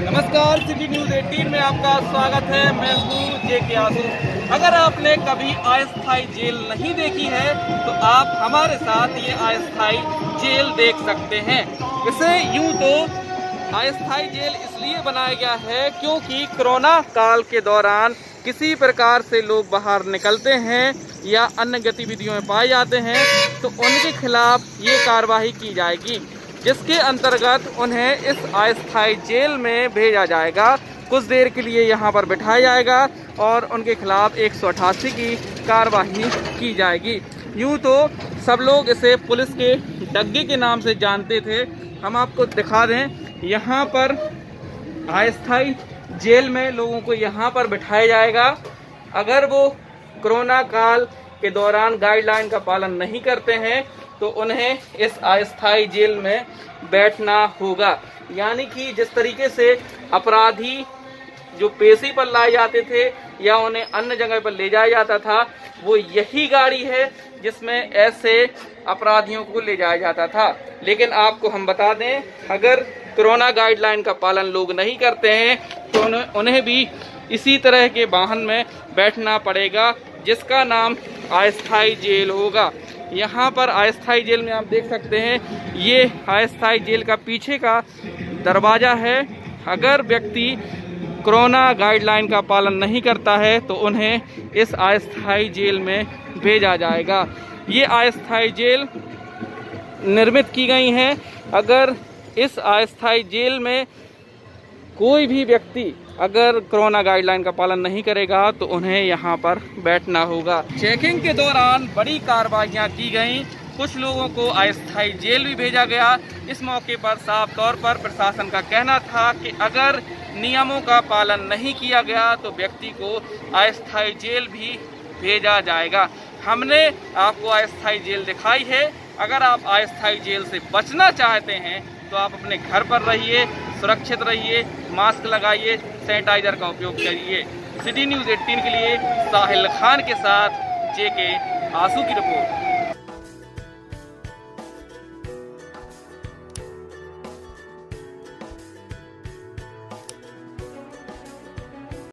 नमस्कार, city news 18 में आपका स्वागत है। मैं हूँ जेके आसू। अगर आपने कभी अस्थायी जेल नहीं देखी है तो आप हमारे साथ ये अस्थायी जेल देख सकते हैं। इसे यूं तो अस्थायी जेल इसलिए बनाया गया है क्योंकि कोरोना काल के दौरान किसी प्रकार से लोग बाहर निकलते हैं या अन्य गतिविधियों में पाए जाते हैं तो उनके खिलाफ ये कार्रवाई की जाएगी, जिसके अंतर्गत उन्हें इस अस्थायी जेल में भेजा जाएगा। कुछ देर के लिए यहाँ पर बिठाया जाएगा और उनके खिलाफ 188 की कार्रवाई की जाएगी। यूँ तो सब लोग इसे पुलिस के डग्गे के नाम से जानते थे। हम आपको दिखा दें, यहाँ पर अस्थायी जेल में लोगों को यहाँ पर बिठाया जाएगा। अगर वो कोरोना काल के दौरान गाइडलाइन का पालन नहीं करते हैं तो उन्हें इस अस्थायी जेल में बैठना होगा। यानी कि जिस तरीके से अपराधी जो पेशी पर लाए जाते थे या उन्हें अन्य जगह पर ले जाया जाता था, वो यही गाड़ी है जिसमें ऐसे अपराधियों को ले जाया जाता था। लेकिन आपको हम बता दें, अगर कोरोना गाइडलाइन का पालन लोग नहीं करते हैं तो उन्हें भी इसी तरह के वाहन में बैठना पड़ेगा, जिसका नाम अस्थायी जेल होगा। यहाँ पर अस्थायी जेल में आप देख सकते हैं, ये अस्थायी जेल का पीछे का दरवाजा है। अगर व्यक्ति कोरोना गाइडलाइन का पालन नहीं करता है तो उन्हें इस अस्थायी जेल में भेजा जाएगा। ये अस्थायी जेल निर्मित की गई हैं। अगर इस अस्थायी जेल में कोई भी व्यक्ति अगर कोरोना गाइडलाइन का पालन नहीं करेगा तो उन्हें यहाँ पर बैठना होगा। चेकिंग के दौरान बड़ी कार्रवाइयाँ की गईं। कुछ लोगों को अस्थायी जेल भी भेजा गया। इस मौके पर साफ तौर पर प्रशासन का कहना था कि अगर नियमों का पालन नहीं किया गया तो व्यक्ति को अस्थायी जेल भी भेजा जाएगा। हमने आपको अस्थायी जेल दिखाई है। अगर आप अस्थायी जेल से बचना चाहते हैं तो आप अपने घर पर रहिए, सुरक्षित रहिए, मास्क लगाइए, सैनिटाइजर का उपयोग करिए। सिटी न्यूज़ 18 के लिए साहिल खान के साथ जेके आसू की रिपोर्ट।